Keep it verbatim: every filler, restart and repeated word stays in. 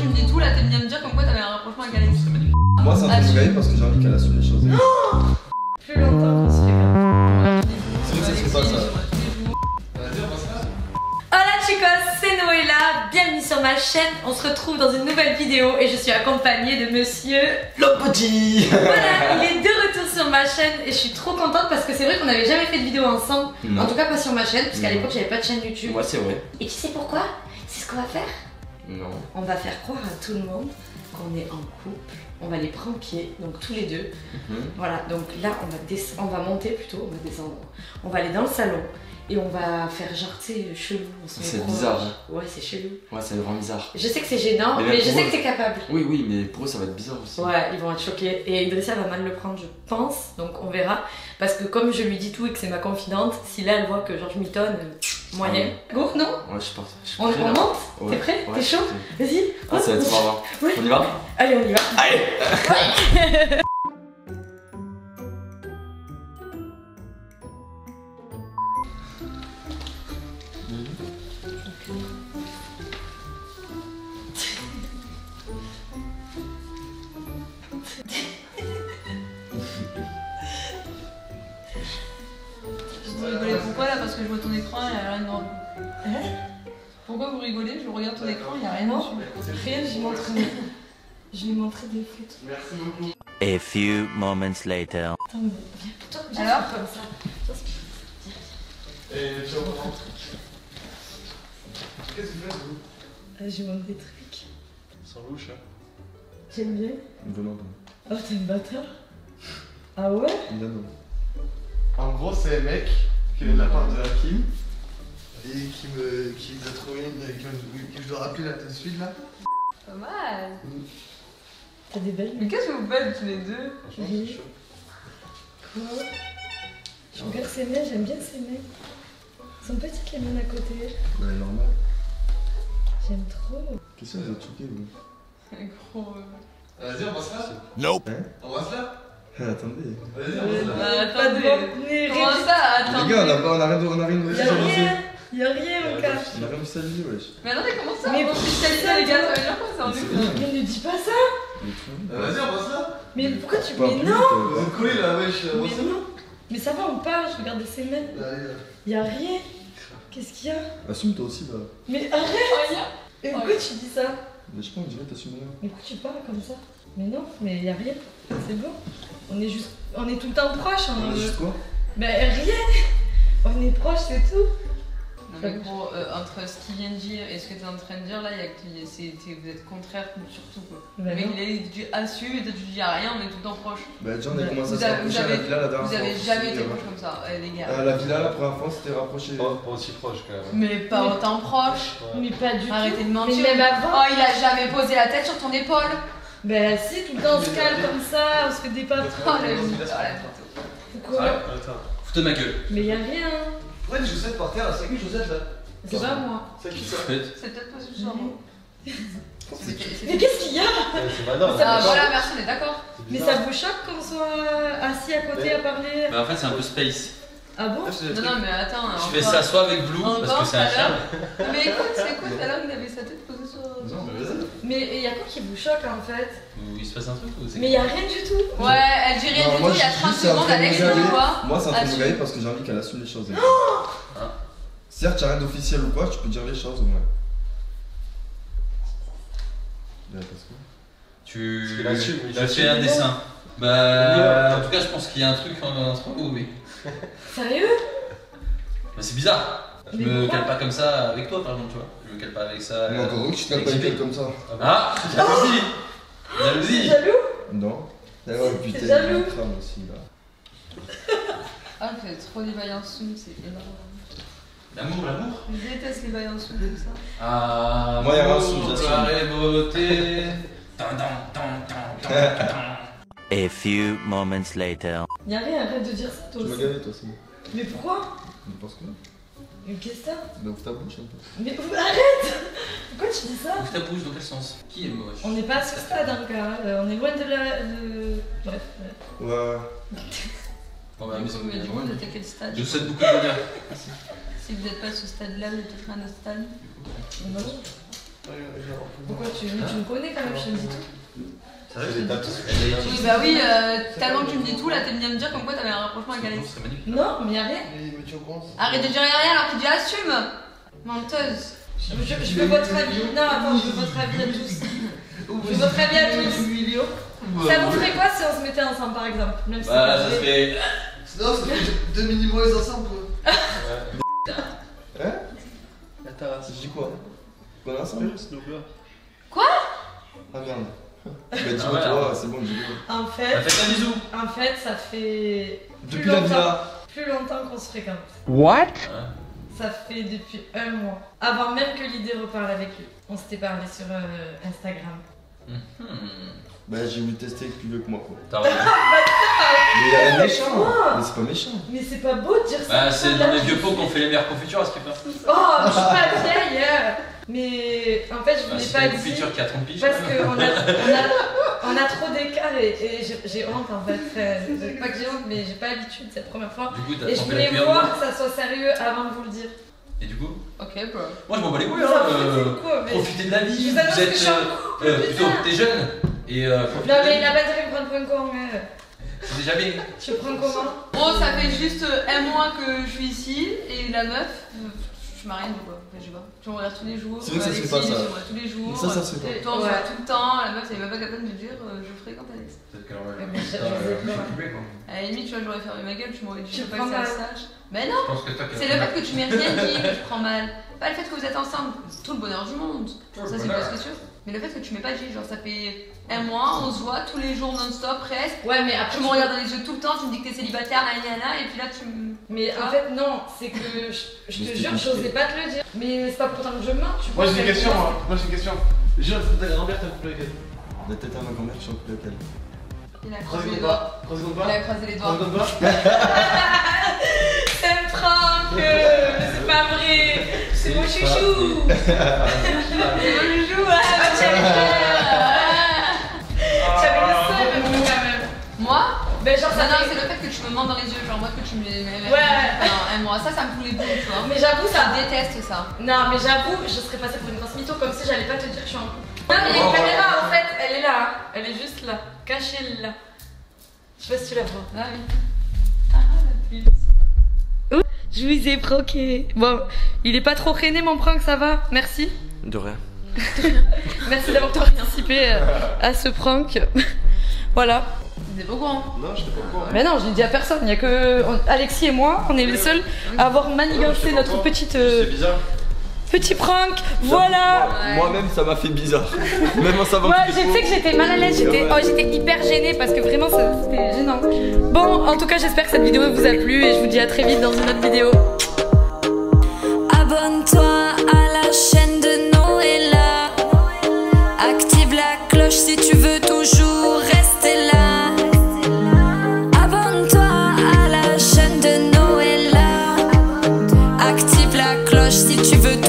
me dis tout, là t'aimes bien me dire comme quoi t'avais un rapprochement avec Alex. Moi, c'est un peu mauvais parce que j'ai envie qu'elle assume les choses. Plus longtemps qu'on se fait comme C'est vrai que ça serait pas ça. Hola chicos, c'est Noëlla, bienvenue sur ma chaîne. On se retrouve dans une nouvelle vidéo et je suis accompagnée de monsieur Le petit. Voilà, il est de retour sur ma chaîne et je suis trop contente parce que c'est vrai qu'on n'avait jamais fait de vidéo ensemble. Non. En tout cas pas sur ma chaîne, parce qu'à l'époque j'avais pas de chaîne YouTube. Moi, c'est vrai. Et tu sais pourquoi? C'est ce qu'on va faire. Non. On va faire croire à tout le monde qu'on est en couple. On va les pranker, donc tous les deux. Mm-hmm. Voilà, donc là on va, on va monter plutôt, on va descendre. On va aller dans le salon et on va faire genre, tu sais, chelou. C'est bizarre. Hein. Ouais, c'est chelou. Ouais, c'est vraiment bizarre. Je sais que c'est gênant, mais, mais mais je sais eux... que t'es capable. Oui, oui, mais pour eux ça va être bizarre aussi. Ouais, ils vont être choqués. Et Idrissa va mal le prendre, je pense, donc on verra. Parce que comme je lui dis tout et que c'est ma confidente, si là elle voit que genre je m'étonne, euh, moyen. Ah, go, non? Ouais, je pense. On, on monte? Ouais. T'es prêt? Ouais, T'es chaud? Vas-y. Ah, ça va être marrant. Ouais. On y va? Allez, on y va. Allez. Ouais. Vous rigolez pourquoi là? Parce que je vois ton écran, il n'y a rien dedans. Hein? Pourquoi vous rigolez? Je regarde ton écran, il n'y a rien Non. dessus. Rien, je lui montre. Je lui ai montré des photos. Merci beaucoup. A few moments later. Attends, mais viens, toi, viens, Alors comme ça. Et tu reprends. Qu'est-ce que tu fais vous? Euh, je montre des trucs. Sans louche, hein? J'aime bien. Vraiment. Oh, t'es une bâtard. Ah ouais? Non, non. En gros, c'est un mec qui vient de la part de Hakim et qui me qui nous a trouvé une que, que je dois rappeler là tout de suite là. Pas mal. T'as des belles. Mais qu'est-ce que vous faites tous les deux? Franchement, Oui. c'est chaud. Quoi? Je regarde ces mains, j'aime bien ces mains. Elles sont petites les mains à côté. Ouais, normal. J'aime trop. Qu'est-ce que vous êtes choqués, vous? Gros. Vas-y, on va se là. Nope. Hein? On va se là. Ah, attendez. Vas-y, on va se là. Bah, Pas de attendez. bon- Comment ça? Attends. Les gars, on a, pas, on a rien, on a rien de Y'a rien, y'a rien mon gars. On a rien officialisé, wesh. Mais attendez, comment ça? Mais On officialise ça, les gars, ça veut dire quoi? C'est un C'est truc. bien. Mais ne dis pas ça. Mais tout. Euh, Vas-y, on va se là. Mais pourquoi tu. Pas Mais plus, non. euh, On va couler là, wesh. On va Mais se là. non. Mais ça va, on part, je regarde ces mains. Allez, là. Y'a rien. Qu'est-ce qu'il y a? Assume toi aussi, bah. Mais arrête. Oh, y'a. Mais pourquoi tu dis ça? Mais je pense que je dirais t'assumes rien. Mais pourquoi tu parles comme ça? Mais non, mais y a rien. C'est bon. On est juste. On est tout le temps proches. On a juste quoi? Mais rien. On est proches, c'est tout. Non, mais gros, euh, entre ce qu'il vient de dire et ce que t'es en train de dire là, y a que c'est- c'est- vous êtes contraires surtout quoi. Bah Le mec non. il a dit tu assumes et toi tu dis rien, on est tout le temps proches. Bah, déjà, on a Bah, commencé à vous se avez- rapprocher vous à la avez- villa la dernière Vous fois. avez aussi, jamais été euh, proches comme ça, euh, les gars. À la villa, la première fois, on s'était rapproché. Pas, pas aussi proche quand même. Mais pas Mais- autant proche. Mais pas du tout. Arrêtez de Mais mentir. même avant. Oh, il a jamais posé la tête sur ton épaule. Bah si, tout le temps on se calme comme ça, on se fait des papes. Oh, la oh, la photo. Pourquoi? Attends. Foutez ma gueule. Mais y a rien. Pourquoi des chaussettes par terre là? C'est qui les chaussettes là? C'est pas moi. C'est qui ça? C'est peut-être pas ce soir. moi. Mais qu'est-ce qu'il y a? C'est madame. Ah voilà, merci, on est d'accord. Mais ça vous choque qu'on soit assis à côté à parler? Bah en fait c'est un peu space. Ah bon? Non, non, mais attends. Je fais ça soit avec Blue parce Encore que c'est un tout à chat. l'heure. Mais écoute, c'est écoute, tout à l'heure il avait sa tête posée sur. Non, mais vas-y. Mais y a quoi qui vous choque en fait? Ou il se passe un truc ou c'est Mais y a rien du tout. Ouais, elle dit rien Non, du moi, tout, il y a je dis trente c'est en secondes, train de Alex me dit gaver. quoi? Moi, c'est en train de me Assume. gaver parce que j'ai envie qu'elle assume les choses. elle. Hein? Certes, y'a rien d'officiel ou quoi, tu peux dire les choses au moins. Bah, parce que. Tu. Parce qu'il assume, il Je assume. fais un dessin. Bah en tout cas je pense qu'il y a un truc entre vous, oui. Sérieux? Bah c'est bizarre. Je Mais me pourquoi cale pas comme ça avec toi par exemple, tu vois. Je me cale pas avec ça. Mais encore heureux que tu te calmes pas avec une J P. tête comme ça. Ah jalousie. T'es Jalousie. jaloux? Non. Oh putain, jaloux. il crame aussi là. Ah, vous faites trop les bails en sous, c'est énorme. L'amour, l'amour. Je déteste les bails en sous comme ça. Ah, Moi, y a rien amour, sous, j'assume. soirée, beauté. Tan, tan, tan, tan, tan, tan. A few moments later. Y a rien, arrête de dire ça toi Tu m'as aussi. gavé toi aussi. Mais pourquoi? Mais parce que. Mais qu'est-ce que t'as? Bah, ouvre ta bouche un peu. Mais arrête! Pourquoi tu dis ça? Ouvre ta bouche, dans quel sens? Qui est moche? On n'est pas à ce stade encore, euh, on est loin de la. De... Bref. ouais. Ouais. Bon bah, Du mais coup, mais c'est du coup, vous êtes à quel stade? Je souhaite beaucoup de bien. Si vous n'êtes pas à ce stade-là, vous êtes peut-être à un autre stade. Non. Pourquoi tu, tu me connais quand même, je te dis tout. C'est vrai, C'est des dates. Oui, bah oui, euh, tellement que tu me dis tout, là t'es venu à me dire comme quoi t'avais un rapprochement avec Alex. C'est magnifique. Non, mais y'a rien. Mais mais tu comprends. Arrête de dire rien alors qu'il dit assume. Menteuse. Je, je, je veux votre avis. Non, attends, je veux votre avis à tous. Je veux votre avis à tous. Ça vous ferait quoi si on se mettait ensemble par exemple? Même si Bah, c'est ça serait. Non, ça fait deux mini-mois ensemble quoi. Hein La terrasse. Je dis quoi? Qu'on est ensemble? Quoi? Ah merde. Bah dis-moi Ah ouais, toi, c'est bon, dis-moi. En Bah, fait, faites un bisou. en fait, ça fait plus Depuis la longtemps, villa. plus longtemps qu'on se fréquente. What? Ça fait depuis un mois. Avant même que l'idée reparle avec lui. On s'était parlé sur euh, Instagram. Hmm. Bah j'ai voulu tester avec plus vieux que moi quoi. T'as raison. Mais y'a rien de méchant. quoi Mais c'est pas méchant. Mais c'est pas beau de dire ça. Bah, c'est dans les vieux pots qu'on fait les meilleures confitures à ce qu'il fait. Oh, je suis pas vieille. euh. Mais en fait, je Bah, voulais c'est pas une dire. confiture qui a trente piges. Parce qu'on a, on a, on a trop d'écart et, et j'ai- j'ai honte en fait. Enfin, pas que j'ai honte, mais j'ai pas l'habitude cette première fois. Du coup, t'as Et je trempé la voulais cuillère voir dedans. que ça soit sérieux avant de vous le dire. Et du coup, Ok, bro. moi je m'en bats les couilles. Ça Hein. me fait euh, quoi, mais- Profitez de la vie. Je Vous vous annonce que êtes. je suis en euh, euh, plutôt, t'es jeune. Et euh, profitez Non de la mais vie. il a pas intérêt de prendre pour un con. euh. C'est déjà bien. Je prends comment? Bon, ça fait juste un mois que je suis ici et la meuf, euh, je m'arrête ou quoi? Enfin, je sais pas. Tu me regardes tous les jours. C'est vrai que ça se fait Alexis, pas, ça. Je me regarde tous les jours. Ça, ça se fait pas. Et toi, on se Ouais. voit tout le temps. La meuf, elle est même pas capable de dire euh, je fréquente Alex. Peut-être qu'elle aurait. Ouais, mais je- je Putain, sais euh, pas. occupé, quoi. À la limite, tu vois, j'aurais fermé ma gueule, tu m'aurais dit Tu je veux pas prends que ça mal. sache. Mais non, Je pense que toi qui c'est le fait que tu m'aies rien dit que je prends mal. Pas le fait que vous êtes ensemble, c'est tout le bonheur du monde. Ça, c'est pas ce que sûr. Mais le fait que tu m'aies pas dit, genre, ça fait un mois, on se voit tous les jours non-stop presque. Ouais, mais après. Tu me regardes dans les yeux tout le temps, tu me dis que t'es célibataire, nanana, et puis là tu me. Mais en fait, non, c'est que je, je te Mais jure, c'était j'osais pas te le dire. Mais c'est pas pourtant que je mens, tu Moi vois. j'ai une c'est- question, moi. Moi j'ai une question. J'ai ta grand-mère, t'as couplé avec elle. La tête à ma grand-mère, je suis en couple avec elle. Il a Trois croisé les secondes doigts. pas. Trois secondes Il pas. a croisé les Trois doigts. secondes pas. C'est un prank, euh, mais c'est pas vrai. C'est mon chouchou. C'est mon joujou, ah, tu avais J'avais le seum quand même. Moi? Ben genre Non, ça non, fait- c'est le fait que tu me mens dans les yeux, genre moi que tu me les mets Ouais. pendant un mois. Ça, ça me fout les boules, tu vois. Mais j'avoue ça. Je déteste ça. Non mais j'avoue, je serais passée pour une grosse mytho comme si j'allais pas te dire que je suis en couple. Non mais il y a une caméra en fait, elle est là, hein. Elle est juste là, cachée là. Je sais pas si tu la vois. Ah oui. Ah la pute. Je vous ai pranké. Bon, il est pas trop rené mon prank, ça va? Merci. De rien. Merci d'avoir participé euh, à ce prank. Voilà. T'es pas au courant. Non, je t'ai pas au courant. Mais non, je l'ai dit à personne. Il y a que on- Alexis et moi, on est les seuls à avoir manigancé notre petite euh, C'est bizarre. petit prank. Voilà. Ouais. Moi-même, ça m'a fait bizarre. Même en savant Ouais, que je c'est sais que j'étais mal à l'aise, j'étais Ouais. oh, j'étais hyper gênée parce que vraiment ça- c'était gênant. Bon, en tout cas, j'espère que cette vidéo vous a plu et je vous dis à très vite dans une autre vidéo. Abonne-toi à la chaîne de Noëlla. Active la cloche si tu veux toujours rester là. Abonne-toi à la chaîne de Noëlla. Active la cloche si tu veux toujours